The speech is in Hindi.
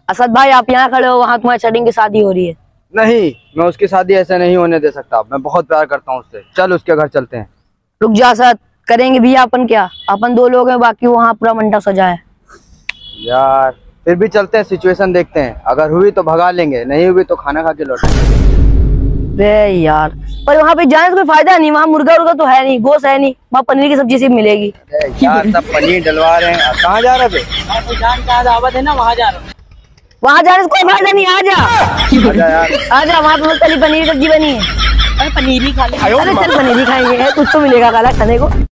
असद भाई आप यहाँ खड़े हो, वहाँ तुम्हारी सेटिंग की शादी हो रही है। नहीं, मैं उसकी शादी ऐसे नहीं होने दे सकता। मैं बहुत प्यार करता हूँ उससे। चल उसके घर चलते हैं। रुक जा असद, करेंगे भी अपन क्या, अपन 2 लोग हैं, बाकी वहाँ पूरा मंडप सजा है। यार फिर भी चलते हैं, सिचुएशन देखते हैं। अगर हुई तो भगा लेंगे, नहीं हुई तो खाना खा के लौटेंगे। रे यार, पर वहाँ पे जाने से कोई फायदा नहीं, वहाँ मुर्गा उर्गा तो है नहीं, गोश्त है नहीं, वहाँ पनीर की सब्जी सिर्फ मिलेगी। यार सब पनीर डलवा रहे हैं। कहाँ जा रहे थे? दावत है ना, वहाँ जा रहा हूँ। वहाँ जाने से कोई फायदा नहीं, आजा आजा यार। आजा, वहाँ पे तली पनीर की सब्जी बनी है। पनीर ही खा ले। अरे चल पनीर ही खाएंगे, कुछ तो मिलेगा खाना खाने को।